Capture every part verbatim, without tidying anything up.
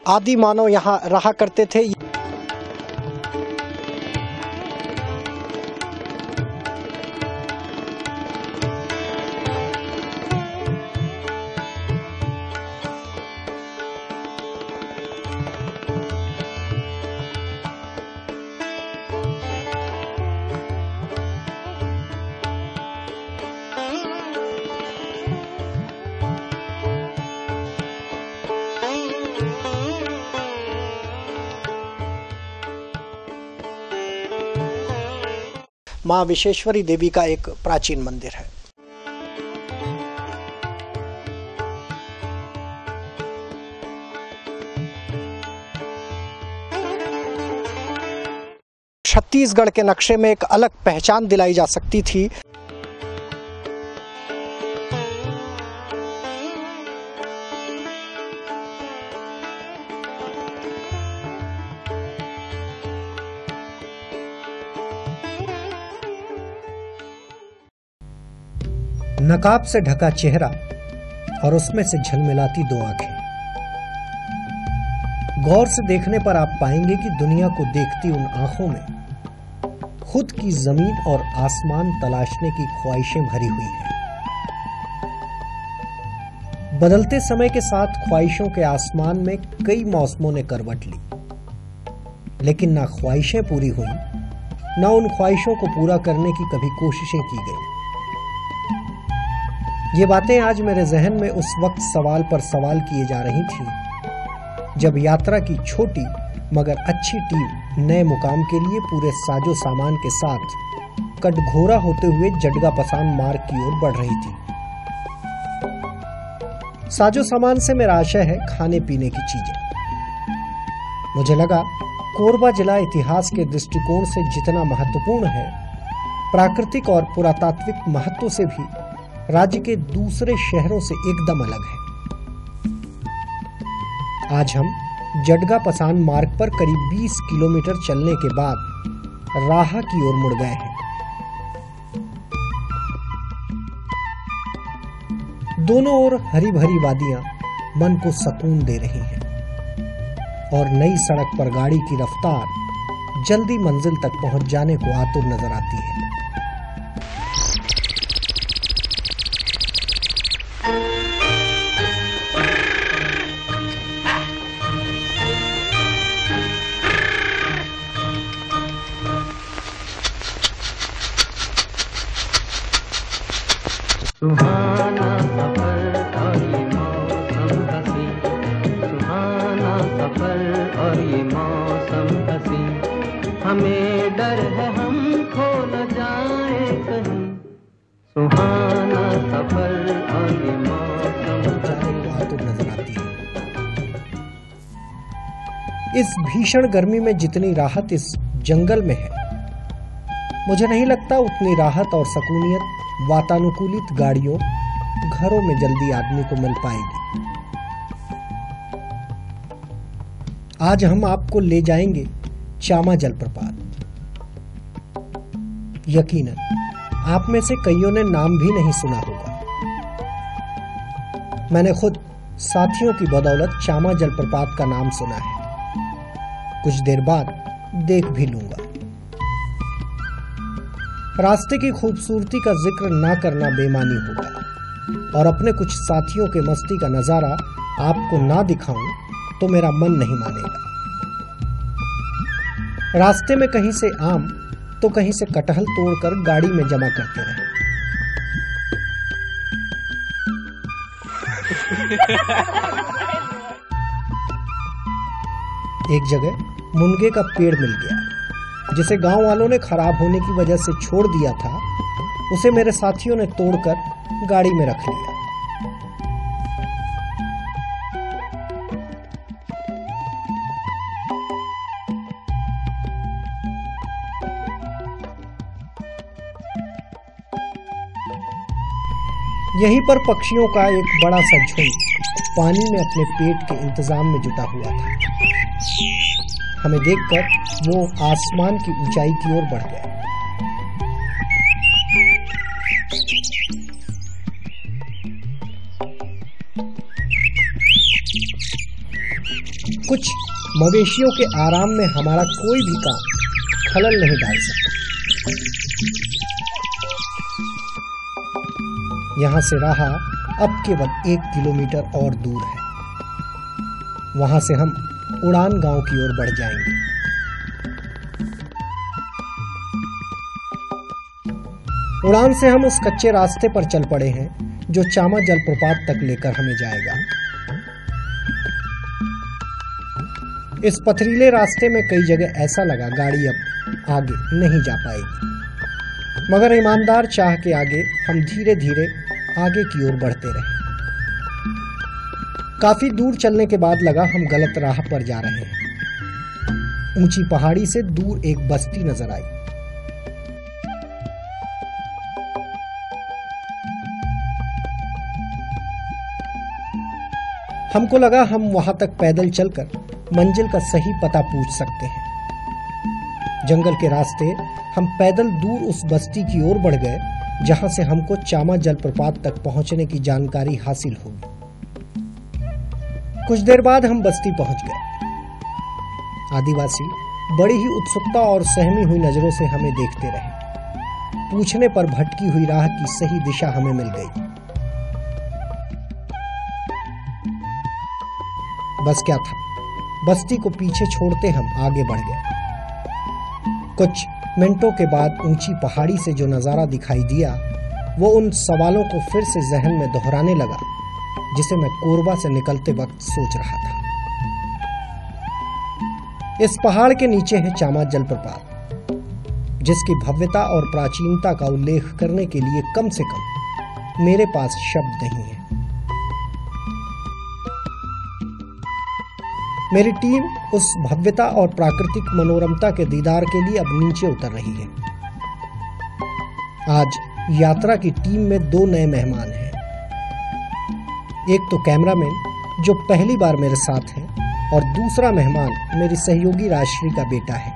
आदि मानव यहाँ रहा करते थे। माँ विश्वेश्वरी देवी का एक प्राचीन मंदिर है। छत्तीसगढ़ के नक्शे में एक अलग पहचान दिलाई जा सकती थी। नकाब से ढका चेहरा और उसमें से झलमिलाती दो आंखें। गौर से देखने पर आप पाएंगे कि दुनिया को देखती उन आंखों में खुद की जमीन और आसमान तलाशने की ख्वाहिशें भरी हुई हैं। बदलते समय के साथ ख्वाहिशों के आसमान में कई मौसमों ने करवट ली, लेकिन ना ख्वाहिशें पूरी हुई, ना उन ख्वाहिशों को पूरा करने की कभी कोशिशें की गई। ये बातें आज मेरे जहन में उस वक्त सवाल पर सवाल किए जा रही थी जब यात्रा की छोटी मगर अच्छी टीम नए मुकाम के लिए पूरे साजो सामान के साथ कटघोरा होते हुए जडगा पसान मार्ग की ओर बढ़ रही थी। साजो सामान से मेरा आशय है खाने पीने की चीजें। मुझे लगा कोरबा जिला इतिहास के दृष्टिकोण से जितना महत्वपूर्ण है, प्राकृतिक और पुरातात्विक महत्व से भी राज्य के दूसरे शहरों से एकदम अलग है। आज हम जडगा पसान मार्ग पर करीब बीस किलोमीटर चलने के बाद राहा की ओर मुड़ गए हैं। दोनों ओर हरी भरी वादियां मन को सुकून दे रही हैं और नई सड़क पर गाड़ी की रफ्तार जल्दी मंजिल तक पहुंच जाने को आतुर नजर आती है। सुहाना सफर और ये मौसम हसी, सुहाना सफर और ये मौसम हसी, हमें डर है हम खो न जाए कहीं, सुहाना सफर और ये मौसम हसी नजर आती है। इस भीषण गर्मी में जितनी राहत इस जंगल में है, मुझे नहीं लगता उतनी राहत और सकूनियत वातानुकूलित गाड़ियों घरों में जल्दी आदमी को मिल पाएगी। आज हम आपको ले जाएंगे चामा जलप्रपात। यकीनन आप में से कईयों ने नाम भी नहीं सुना होगा। मैंने खुद साथियों की बदौलत चामा जलप्रपात का नाम सुना है। कुछ देर बाद देख भी लूंगा। रास्ते की खूबसूरती का जिक्र ना करना बेमानी होगा और अपने कुछ साथियों के मस्ती का नजारा आपको ना दिखाऊं तो मेरा मन नहीं मानेगा। रास्ते में कहीं से आम तो कहीं से कटहल तोड़कर गाड़ी में जमा करते रहे। एक जगह मुनगे का पेड़ मिल गया जिसे गांव वालों ने खराब होने की वजह से छोड़ दिया था। उसे मेरे साथियों ने तोड़कर गाड़ी में रख लिया। यहीं पर पक्षियों का एक बड़ा सा झुंड पानी में अपने पेट के इंतजाम में जुटा हुआ था। हमें देखकर वो आसमान की ऊंचाई की ओर बढ़ गए। कुछ मवेशियों के आराम में हमारा कोई भी काम खलल नहीं डाल सकता। यहाँ से राह अब केवल एक किलोमीटर और दूर है। वहां से हम उड़ान गांव की ओर बढ़ जाएंगे। उड़ान से हम उस कच्चे रास्ते पर चल पड़े हैं जो चामा जलप्रपात तक लेकर हमें जाएगा। इस पथरीले रास्ते में कई जगह ऐसा लगा गाड़ी अब आगे नहीं जा पाएगी, मगर ईमानदार चाह के आगे हम धीरे धीरे आगे की ओर बढ़ते रहे। काफी दूर चलने के बाद लगा हम गलत राह पर जा रहे हैं। ऊंची पहाड़ी से दूर एक बस्ती नजर आई। हमको लगा हम वहां तक पैदल चलकर मंजिल का सही पता पूछ सकते हैं। जंगल के रास्ते हम पैदल दूर उस बस्ती की ओर बढ़ गए जहां से हमको चामा जलप्रपात तक पहुंचने की जानकारी हासिल होगी। कुछ देर बाद हम बस्ती पहुंच गए। आदिवासी बड़ी ही उत्सुकता और सहमी हुई नजरों से हमें देखते रहे। पूछने पर भटकी हुई राह की सही दिशा हमें मिल गई। बस क्या था, बस्ती को पीछे छोड़ते हम आगे बढ़ गए। कुछ मिनटों के बाद ऊंची पहाड़ी से जो नजारा दिखाई दिया वो उन सवालों को फिर से जहन में दोहराने लगा जिसे मैं कोरबा से निकलते वक्त सोच रहा था। इस पहाड़ के नीचे है चामा जलप्रपात, जिसकी भव्यता और प्राचीनता का उल्लेख करने के लिए कम से कम मेरे पास शब्द नहीं है। मेरी टीम उस भव्यता और प्राकृतिक मनोरमता के दीदार के लिए अब नीचे उतर रही है। आज यात्रा की टीम में दो नए मेहमान हैं। एक तो कैमरामैन जो पहली बार मेरे साथ है और दूसरा मेहमान मेरी सहयोगी राजश्री का बेटा है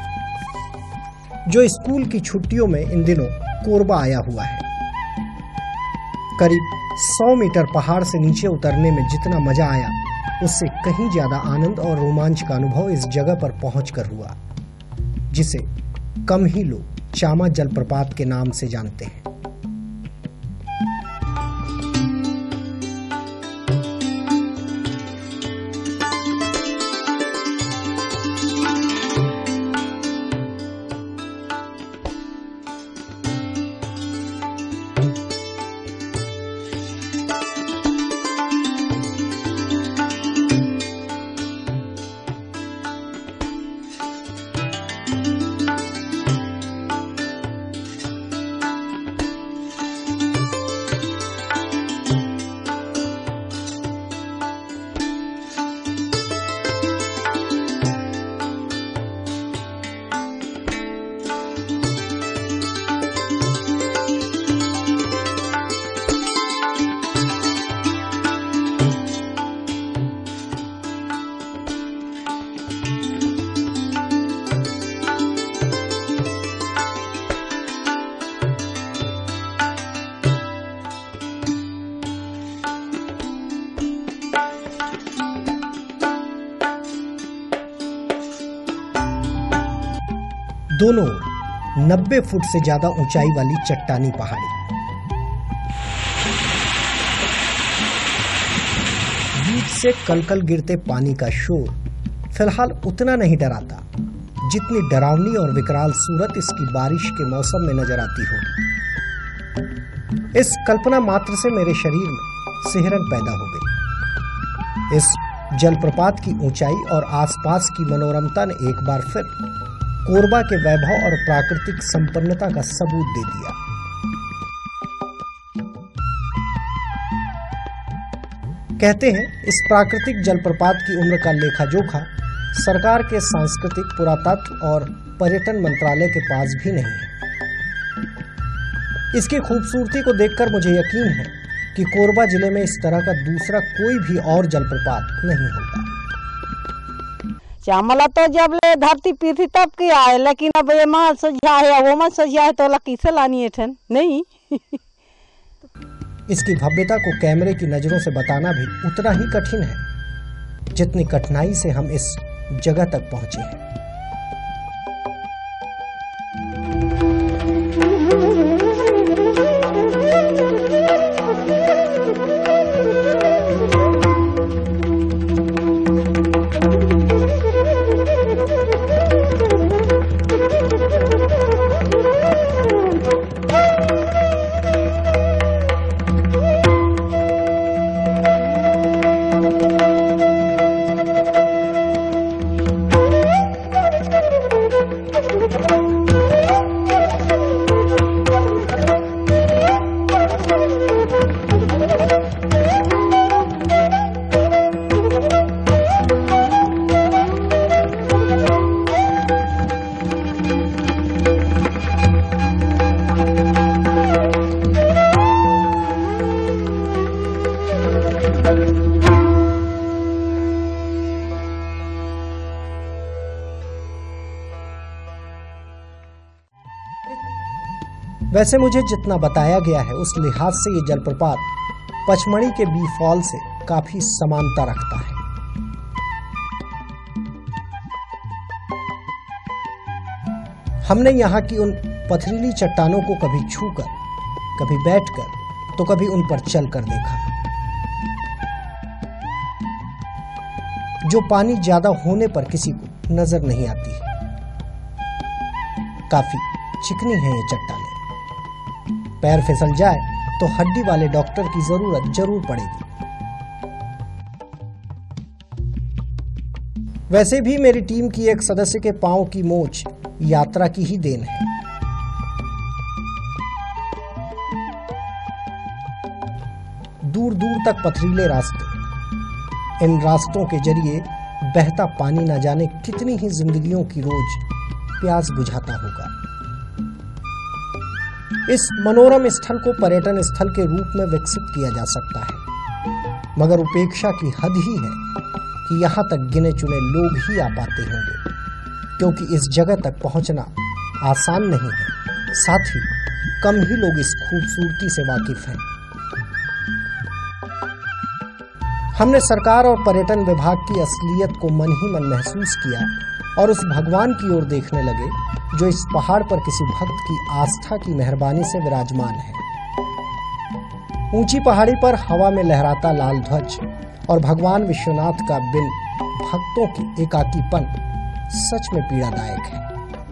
जो स्कूल की छुट्टियों में इन दिनों कोरबा आया हुआ है। करीब सौ मीटर पहाड़ से नीचे उतरने में जितना मजा आया उससे कहीं ज्यादा आनंद और रोमांच का अनुभव इस जगह पर पहुंचकर हुआ जिसे कम ही लोग चामा जलप्रपात के नाम से जानते हैं। दोनों नब्बे फुट से ज्यादा ऊंचाई वाली चट्टानी पहाड़ी। बीच से कलकल गिरते पानी का शोर फिलहाल उतना नहीं डराता जितनी डरावनी और विकराल सूरत इसकी बारिश के मौसम में नजर आती हो। इस कल्पना मात्र से मेरे शरीर में सिहरन पैदा हो गई। इस जलप्रपात की ऊंचाई और आसपास की मनोरमता ने एक बार फिर कोरबा के वैभव और प्राकृतिक संपन्नता का सबूत दे दिया। कहते हैं इस प्राकृतिक जलप्रपात की उम्र का लेखा जोखा सरकार के सांस्कृतिक, पुरातत्व और पर्यटन मंत्रालय के पास भी नहीं है। इसकी खूबसूरती को देखकर मुझे यकीन है कि कोरबा जिले में इस तरह का दूसरा कोई भी और जलप्रपात नहीं होगा। चामला तो जब ले धरती पीथी तब की आए, लेकिन अब ये मां सजा है वो मां सजा है तो किसे लानी है ठन नहीं। इसकी भव्यता को कैमरे की नजरों से बताना भी उतना ही कठिन है। जितनी कठिनाई से हम इस जगह तक पहुंचे हैं। वैसे मुझे जितना बताया गया है उस लिहाज से ये जलप्रपात पचमढ़ी के बी फॉल से काफी समानता रखता है। हमने यहाँ की उन पथरीली चट्टानों को कभी छूकर, कभी बैठकर, तो कभी उन पर चलकर देखा, जो पानी ज्यादा होने पर किसी को नजर नहीं आती है। काफी चिकनी है ये चट्टानें, पैर फिसल जाए तो हड्डी वाले डॉक्टर की जरूरत जरूर पड़ेगी। वैसे भी मेरी टीम की एक सदस्य के पांव की मोच यात्रा की ही देन है। दूर दूर तक पथरीले रास्ते, इन रास्तों के जरिए बहता पानी न जाने कितनी ही जिंदगियों की रोज प्यास बुझाता होगा। इस मनोरम स्थल को पर्यटन स्थल के रूप में विकसित किया जा सकता है, मगर उपेक्षा की हद ही है कि यहाँ तक गिने चुने लोग ही आ पाते होंगे, क्योंकि इस जगह तक पहुंचना आसान नहीं है। साथ ही कम ही लोग इस खूबसूरती से वाकिफ हैं। हमने सरकार और पर्यटन विभाग की असलियत को मन ही मन महसूस किया और उस भगवान की ओर देखने लगे जो इस पहाड़ पर किसी भक्त की आस्था की मेहरबानी से विराजमान है। ऊंची पहाड़ी पर हवा में लहराता लाल ध्वज और भगवान विश्वनाथ का बिन भक्तों की एकाकीपन सच में पीड़ादायक है।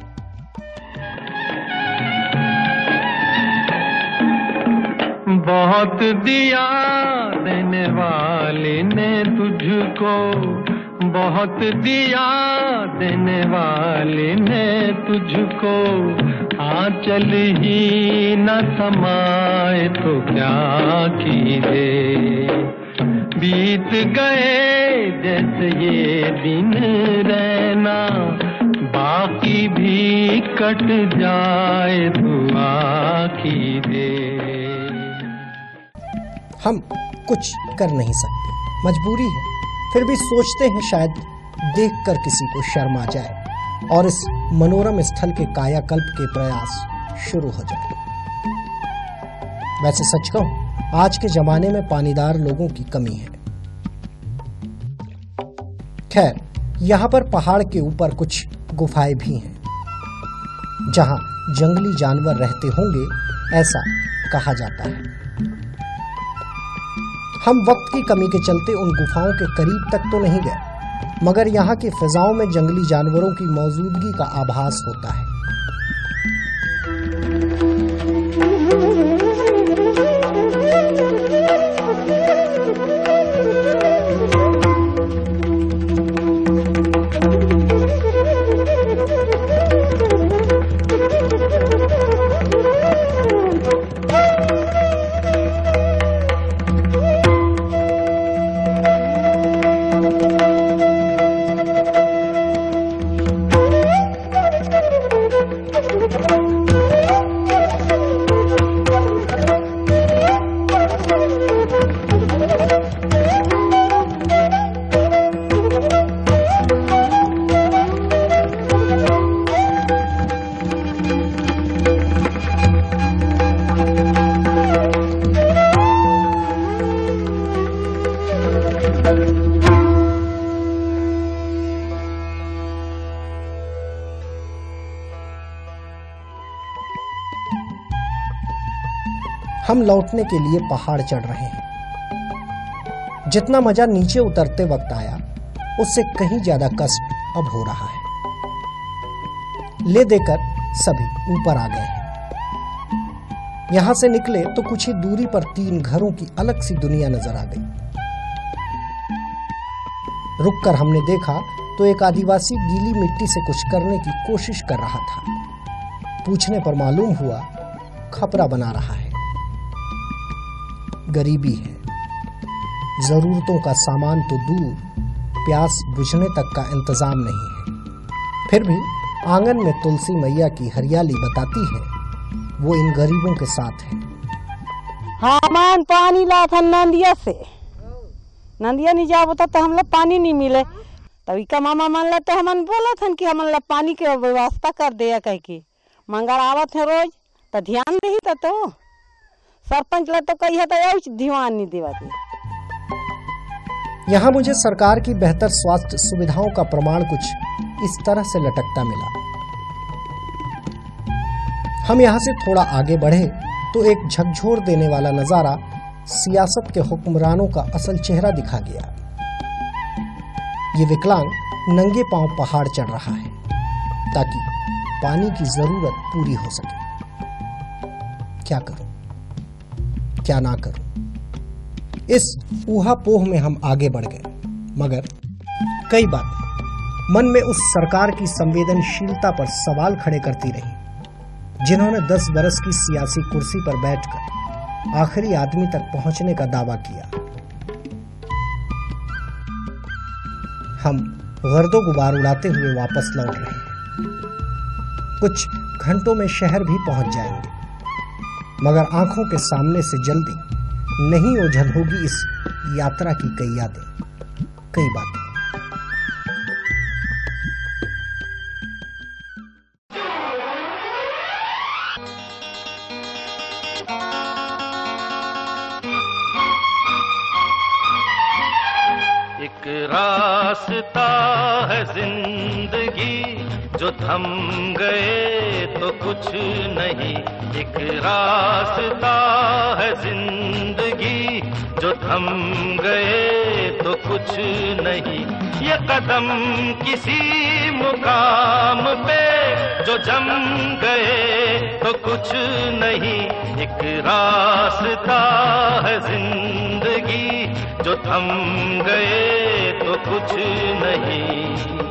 बहुत दिया देने वाले ने तुझको, बहुत दिया देने वाले ने तुझको, आंचल ही न समाए तो क्या कीजिए। बीत गए जैसे ये दिन रहना, बाकी भी कट जाए दुआ कीजिए। हम कुछ कर नहीं सकते, मजबूरी है, फिर भी सोचते हैं शायद देखकर किसी को शर्म आ जाए और इस मनोरम स्थल के कायाकल्प के प्रयास शुरू हो जाए। वैसे सच कहूं, आज के जमाने में पानीदार लोगों की कमी है। खैर, यहाँ पर पहाड़ के ऊपर कुछ गुफाएं भी हैं, जहां जंगली जानवर रहते होंगे, ऐसा कहा जाता है। हम वक्त की कमी के चलते उन गुफाओं के करीब तक तो नहीं गए, मगर यहाँ की फिजाओं में जंगली जानवरों की मौजूदगी का आभास होता है। हम लौटने के लिए पहाड़ चढ़ रहे हैं। जितना मजा नीचे उतरते वक्त आया, उससे कहीं ज्यादा कष्ट अब हो रहा है। ले देकर सभी ऊपर आ गए हैं। यहां से निकले तो कुछ ही दूरी पर तीन घरों की अलग सी दुनिया नजर आ गई। रुककर हमने देखा तो एक आदिवासी गीली मिट्टी से कुछ करने की कोशिश कर रहा था। पूछने पर मालूम हुआ खपरा बना रहा है। गरीबी है, जरूरतों का सामान तो दूर, प्यास बुझने तक का इंतजाम नहीं है। फिर भी आंगन में तुलसी मैया की हरियाली बताती है वो इन गरीबों के साथ है। हाँ, मान पानी ला था नंदिया से, नंदिया नहीं जाओ तो हम लोग पानी नहीं मिले। तभी का मामा मान ला तो हमन बोला था कि हमन ला पानी के व्यवस्था कर दिया, कह के मंगर आवत है रोज तो ध्यान दही तो, तो सरपंच ला तो कही है तो ध्यान नहीं देवा थे। यहाँ मुझे सरकार की बेहतर स्वास्थ्य सुविधाओं का प्रमाण कुछ इस तरह से लटकता मिला। हम यहाँ से थोड़ा आगे बढ़े तो एक झकझोर देने वाला नजारा सियासत के हुक्मरानों का असल चेहरा दिखा गया। ये विकलांग नंगे पांव पहाड़ चढ़ रहा है ताकि पानी की जरूरत पूरी हो सके। क्या करूं, क्या ना करूं, इस ऊहापोह में हम आगे बढ़ गए। मगर कई बात मन में उस सरकार की संवेदनशीलता पर सवाल खड़े करती रही जिन्होंने दस बरस की सियासी कुर्सी पर बैठकर आखिरी आदमी तक पहुंचने का दावा किया। हम गर्दो गुबार उड़ाते हुए वापस लौट रहे हैं। कुछ घंटों में शहर भी पहुंच जाएंगे, मगर आंखों के सामने से जल्दी नहीं ओझल होगी इस यात्रा की कई यादें, कई बातें। एक रास्ता है जिंदगी जो थम गए तो कुछ नहीं। एक रास्ता है जिंदगी जो थम गए तो कुछ नहीं। ये कदम किसी मुकाम पे जो जम गए तो कुछ नहीं। एक रास्ता है जिंदगी जो थम गए तो कुछ नहीं।